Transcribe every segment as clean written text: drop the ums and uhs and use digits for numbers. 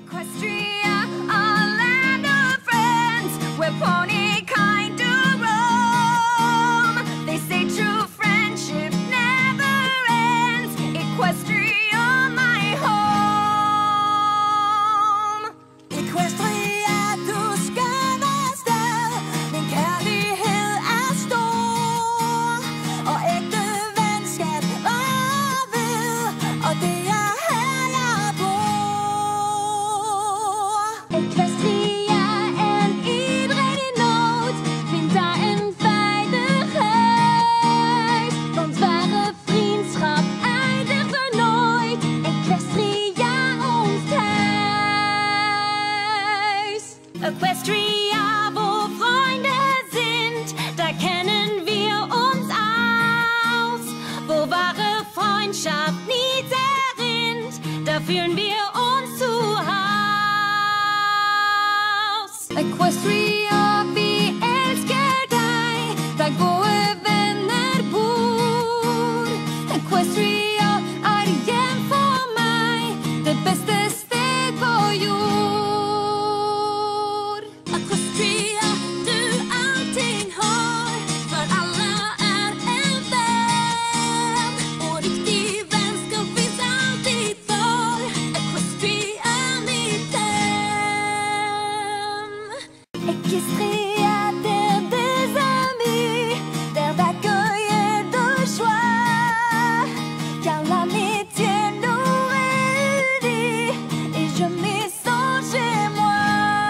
Equestria, a land of friends, where pony kind to roam. They say true friendship never ends. Equestria, my home. Equestria, du skønne sted. Min kærlighed er stor, og ægte venskab varer ved, og det er her jeg bor. Equestria er en idrættig not, find dig en veiligheid, want ware vriendschap eindigt er nooit. Equestria ons thuis. Equestria, wo Freunde sind, da kennen wir uns aus. Wo wahre Freundschaft nie zerrinnt, da fühlen wir uns zu Haus. Equestria, vi elsker dig, der gode venner bor. Equestria er hjem for mig, det bedste sted på jord. Equestria, du allting har, for alle er en venn, og riktig vennskap finnes alltid for. Equestria er mitt hjem. Equestria, t'es des amis, t'es d'accueil de joie, car l'amitié nous réunit, et je m'y sens chez moi.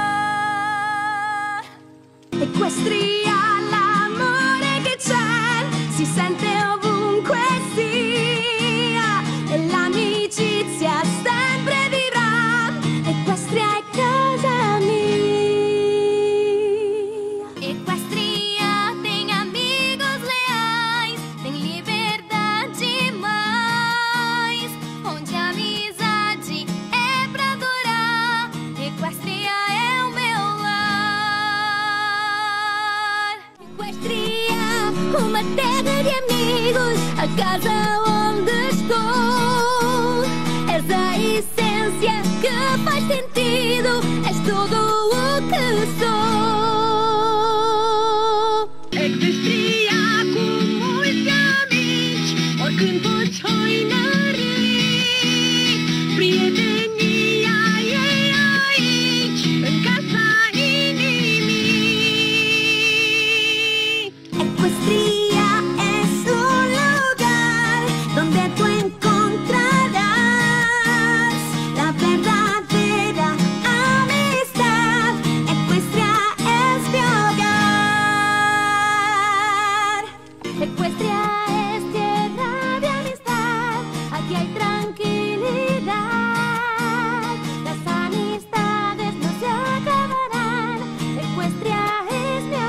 Equestria, l'amore che c'è, si sente ovunque sia, e l'amicizia sempre vivrà. Equestria è casa mia. Equestria tem amigos leais, tem liberdade demais, onde a amizade é pra durar. Equestria é o meu lar. Equestria, uma terra de amigos, a casa onde estou. És a essência que faz sentido, és tudo o que sou. Equestria, cum mulți amici, oricând poți hoinări, prietenia e aici, în casa inimii. Equestria es un lugar donde tú encontrarás la verdadera amistad. Equestria es mi hogar. Equestria es tierra de amistad, aquí hay tranquilidad. Las amistades no se acabarán. Equestria es mi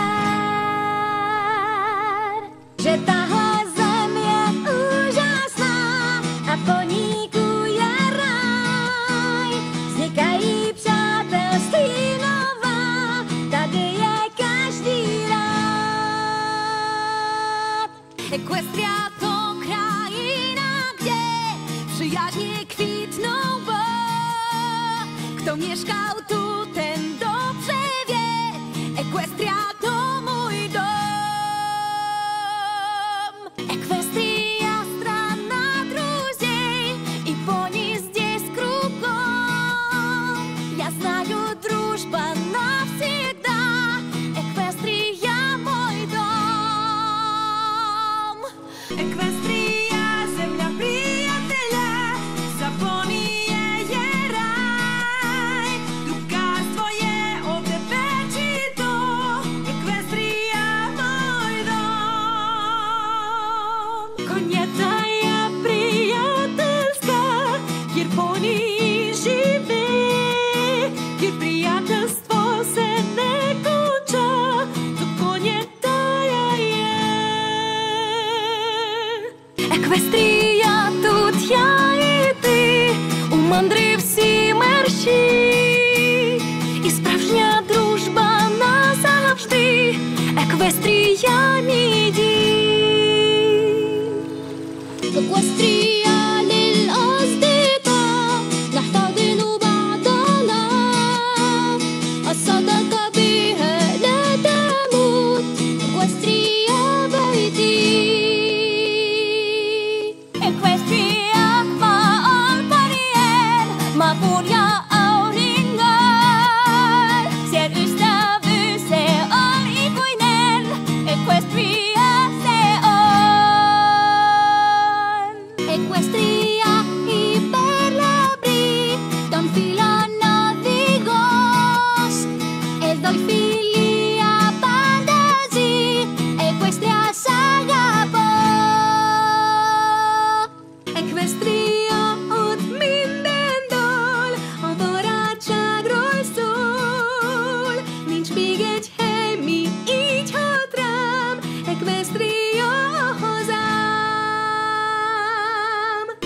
hogar. Že tahle země úžasná a po ní kuje ráj. Vznikají přátelství nová, tady je každý rád. Equestria to krajina, kde przyjaźnie kwitną, bo kto mieszkał tu, ten dobrze wie. Equestria to mój dom. Equestria, страна друзей, и пони здесь кругом. Я знаю, дружба навсегда. Equestria, мой дом. Equestria, земля приятеля, за пони je raj. Drugarstvo je ovdje večito. Equestria, moj dom. Konjeta je prijateljska, kjer poni žive, kjer prijateljstvo se ne konča, to konjeta je. Equestria, тут я і ти, у мандрі всі мерщі, і справжня дружба назавжди. Equestria, мій дім. Equestria للأصدقاء، نحتضن بعضنا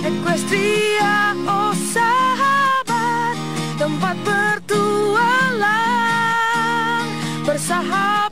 Equestria, oh sahabat, tempat bertualang, bersahabat.